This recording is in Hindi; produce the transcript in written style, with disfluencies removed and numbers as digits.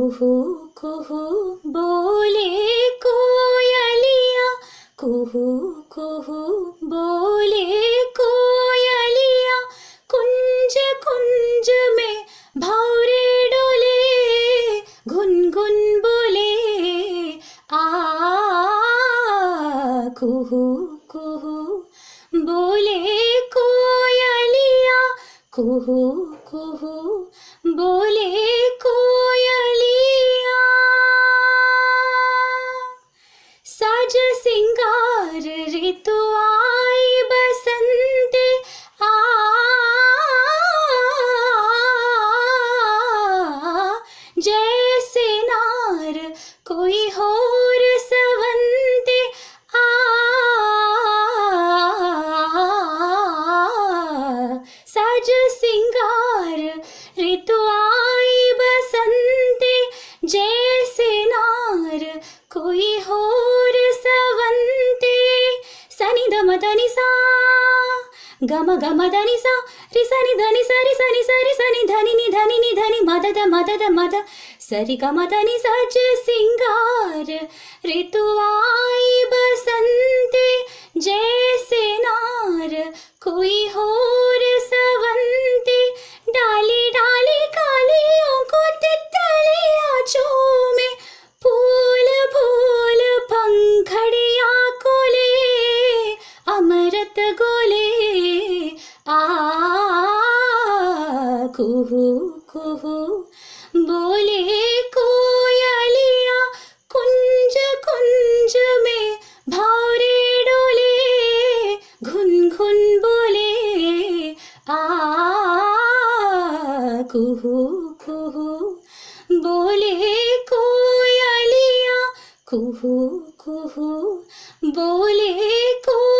कुहू कुहू बोले कोयलिया, कुहू कुहू बोले कोयलिया, कुंज कुंज में भंवरे डोले, गुनगुन बोले आ। कुहू कुहू बोले कोयलिया, कुहू कुहू बोले कोयलिया। साज सिंगार ऋतु आई बसंते आ, जैसे नार कोई होर सवंते आ। साज सिंगार ऋतु आई बसंते, जैसे नार कोई होर सवंते। सनि दम దని सा गम गम దని सा रि सनि ధని सरि सनि सरि सनि धनि नि धनि मदद मदद मद सरि गम దని सज सिंगार ऋतु आई बसंते, जैसे नार कोई होर सवंते। डाली डाली कालियों को तितलियां चूमे, फूल फूल पंखड़ियां को ले, अमृत गोले आ। कुहू कुहू बोले कोयलिया, कुंज कुंज में भंवरे डोले, घुन बोले आ। कुहू कुहू बोले कोयलिया, कुहू कुहू बोले को